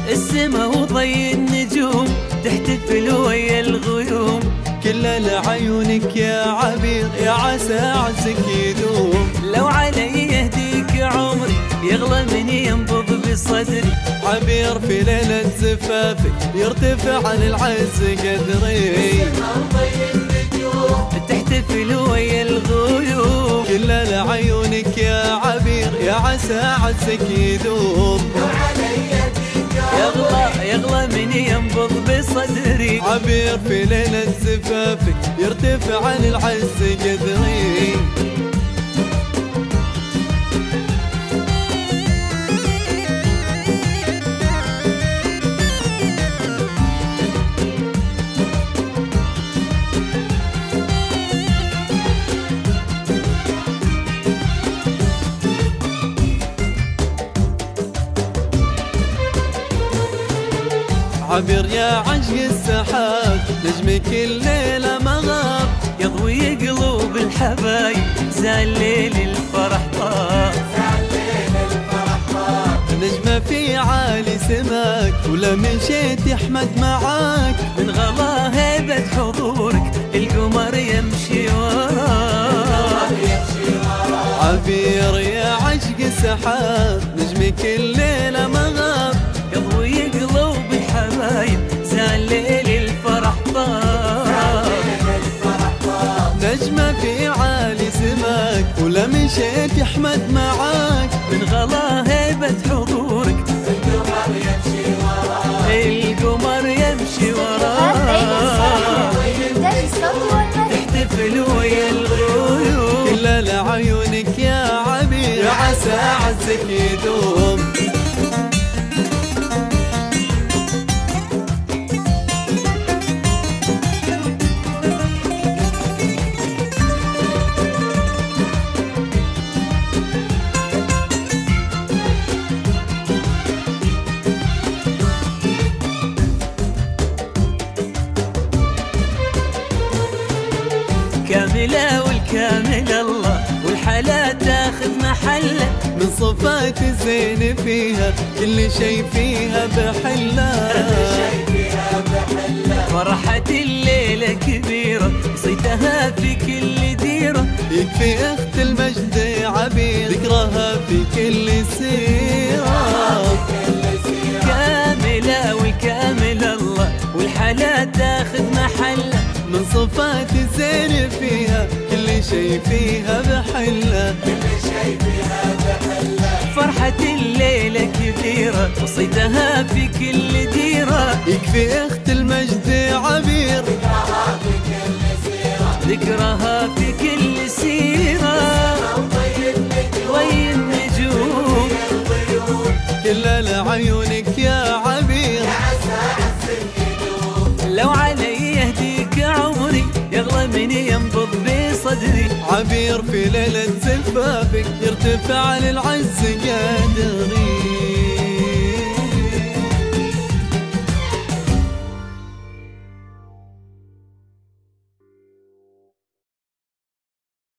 السما وضي النجوم تحتفل ويا الغيوم، كل لعيونك يا عبير يا عسى عزك يدوم. لو علي يهديك عمري يغلى من ينبض بصدري، عبير في ليلة زفافك يرتفع عن العز قدري، تحتفل ويا الغيوم، كل لعيونك يا عبير يا عسى عزك يدوم. يغلى من ينبض بصدري، عبير في ليلة زفافك يرتفع عن العز قدري. عبير يا عشق السحاب نجمك الليلة ما غاب، يضوي قلوب الحبايب زال ليل الفرح طاب، نجمة في عالي سماك ولا مشيت يحمد معاك، من غلا هيبة حضورك القمر يمشي وراك. عبير يا عشق السحاب نجمك الليلة ما غاب، يضوي قلوب الحبايب زال ليل الفرح طاب، نجمة في عالي سماك ولا مشيت يحمد معاك، من غلا هيبة حضورك القمر يمشي وراك، تحتفل ويا الغيوم، كل لعيونك يا عبير يا عسى عزك يدوم. كاملة والكامل الله والحلا تاخذ محله، من صفات الزين فيها كل شي فيها بحله، فرحة الليلة كبيرة صيتها في كل ديرة، يكفي اخت المجد عبير ذكرها في كل سيرة. كاملة والكامل الله والحلا تاخذ محله، من صفات الزين فيها كل شي فيها بحله، فرحة الليلة كبيرة وصيتها في كل ديرة، يكفي اخت المجد عبير ذكرها في كل سيرة، ضي النجوم كل لعيونك يا عبير، لو علي يهديك عمري يغلى من ينبض بصدري، عبير في ليلة زفافك يرتفع للعز قدري.